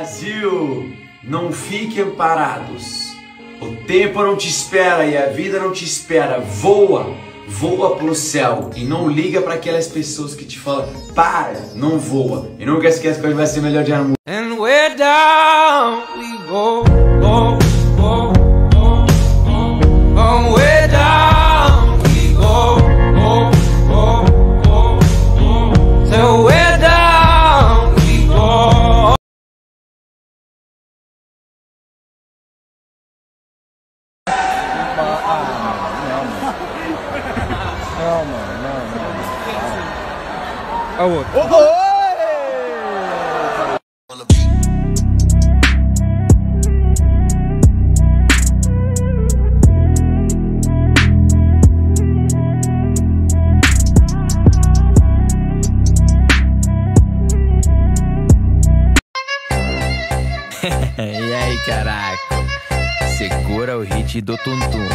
Brasil, não fiquem parados. O tempo não te espera e a vida não te espera. Voa, voa pro céu e não liga para aquelas pessoas que te falam para, não voa. E nunca esquece que hoje vai ser melhor dia no mundo. And we're down we go, go, go, go, go. And we're down we go, go, go, go, go. So we're down we go. E aí, caraca, segura o hit do Tuntum.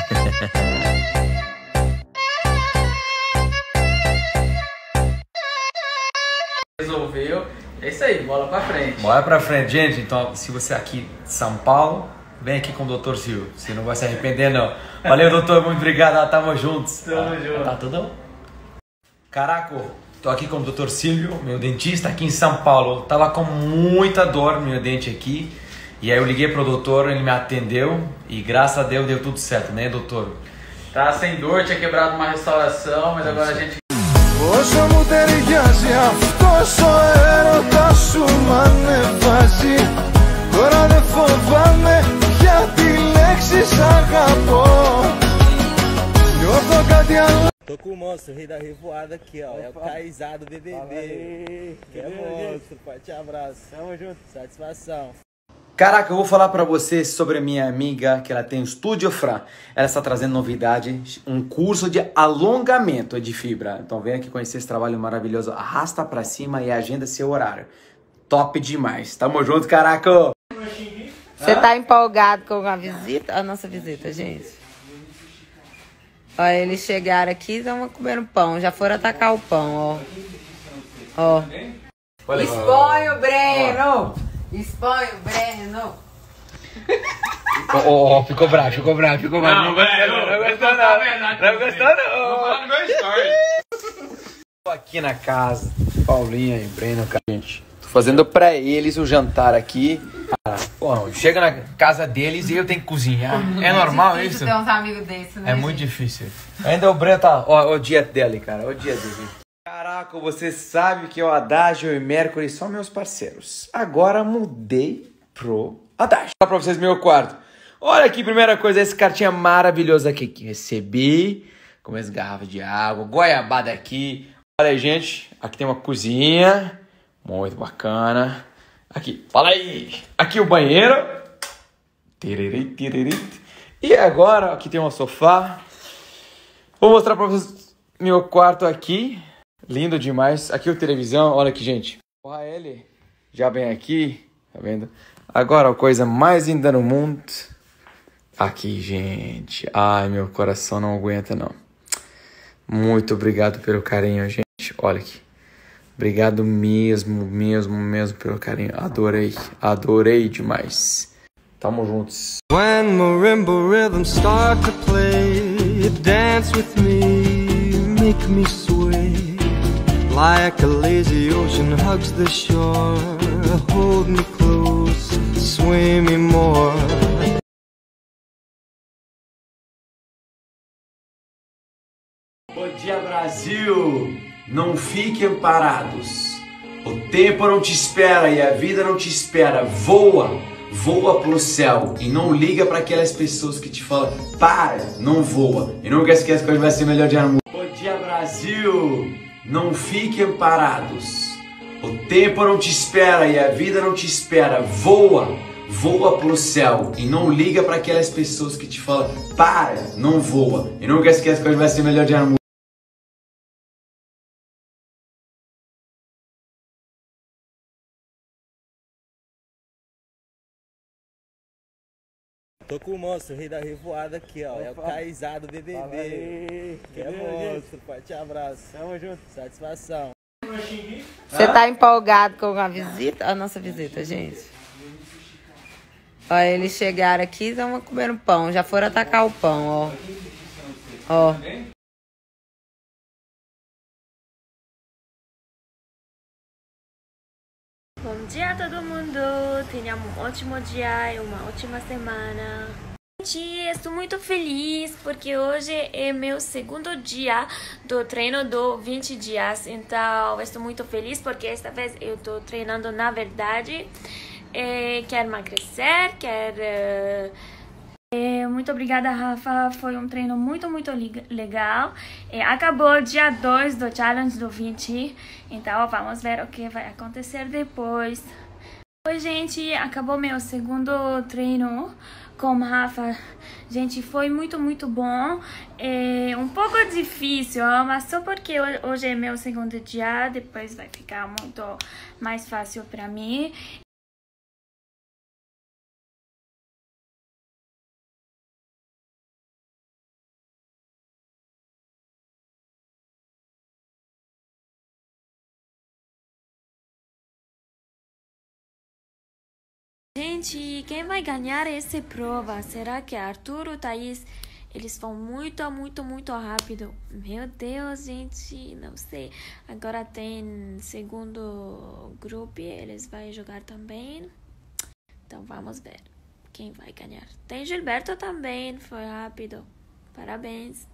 Resolveu, é isso aí, bola pra frente. Bora pra frente, gente. Então, se você é aqui de São Paulo, vem aqui com o Dr. Silvio. Você não vai se arrepender, não. Valeu, doutor. Muito obrigado. Tamo juntos. Tamo junto. Tá tudo? Caraca, tô aqui com o Dr. Silvio, meu dentista aqui em São Paulo. Eu tava com muita dor no meu dente aqui. E aí eu liguei pro doutor, ele me atendeu. E graças a Deus deu tudo certo, né, doutor? Tá sem dor, tinha quebrado uma restauração, mas agora a gente... Όσο μου ταιριάζει αυτός ο έρωτας σου μ' ανεβάζει. Τώρα δεν φοβάμαι για τη λέξη σ' αγαπώ. Νιώθω κάτι άλλο. Tô com o monstro, rei da revoada aqui, ó. É o Kaysar do BBB. Que é monstro, forte abraço. Tamo junto, satisfação. Caraca, eu vou falar pra vocês sobre a minha amiga, que ela tem o Estúdio Fra. Ela está trazendo novidade, um curso de alongamento de fibra. Então vem aqui conhecer esse trabalho maravilhoso. Arrasta pra cima e agenda seu horário. Top demais. Tamo junto, caraca! Você tá empolgado com a visita? A nossa visita, gente. Olha, eles chegaram aqui e estão comendo pão. Já foram atacar o pão, ó. Ó. Expõe o Breno! Expõe o Breno! Ficou bravo. Não, velho, não gostou não. Não gostou não. Vou falar no meu story. Tô aqui na casa, Paulinha e Breno, gente. Tô fazendo pra eles o jantar aqui. Pô, chega na casa deles e eu tenho que cozinhar. É normal isso? Ter uns amigos desses, né? É muito difícil. Ainda o Breno tá... Ó, o dia dele, cara. O dia dele. Caraca, você sabe que o Adágio e Mercury são meus parceiros. Agora mudei pro Adágio. Vou pra vocês meu quarto. Olha aqui, primeira coisa, esse cartinha maravilhoso aqui que recebi. Com as garrafas de água, goiabada aqui. Olha aí, gente. Aqui tem uma cozinha. Muito bacana. Aqui, fala aí. Aqui o banheiro. E agora, aqui tem um sofá. Vou mostrar pra vocês meu quarto aqui. Lindo demais. Aqui o televisão. Olha aqui, gente. O ele já vem aqui. Tá vendo? Agora a coisa mais linda no mundo. Aqui, gente. Ai, meu coração não aguenta, não. Muito obrigado pelo carinho, gente. Olha aqui. Obrigado mesmo pelo carinho. Adorei demais. Tamo juntos. When marimba rhythms start to play, dance with me, make me sway. Like a lazy ocean hugs the shore, hold me close, sway me more. Bom dia, Brasil! Não fiquem parados. O tempo não te espera e a vida não te espera. Voa, voa pro céu e não liga para aquelas pessoas que te falam para, não voa. E nunca esquece que hoje vai ser melhor dia no mundo. Bom dia, Brasil! Não fiquem parados. O tempo não te espera e a vida não te espera. Voa, voa pro céu e não liga para aquelas pessoas que te falam para, não voa. E nunca esquece que hoje vai ser melhor dia no mundo. Tô com o monstro, rei da revoada aqui, ó. É o Kaysar do BBB. Que é monstro, forte abraço. Tamo junto, satisfação. Você tá empolgado com a visita? A nossa visita, gente. Ó, eles chegaram aqui e estão comendo pão. Já foram atacar o pão, ó. Ó. Bom dia a todo mundo! Tenham um ótimo dia e uma ótima semana. Gente, estou muito feliz porque hoje é meu segundo dia do treino do 20 dias. Então, estou muito feliz porque esta vez eu estou treinando na verdade. Quero emagrecer, muito obrigada, Rafa. Foi um treino muito legal. Acabou dia 2 do challenge do 20. Então, vamos ver o que vai acontecer depois. Oi, gente. Acabou meu segundo treino com Rafa. Gente, foi muito bom. Um pouco difícil, mas só porque hoje é meu segundo dia. Depois vai ficar muito mais fácil para mim. Gente, quem vai ganhar essa prova? Será que é Arthur ou Thaís? Eles vão muito rápido. Meu Deus, gente, não sei. Agora tem segundo grupo, eles vão jogar também. Então vamos ver quem vai ganhar. Tem Gilberto também, foi rápido. Parabéns.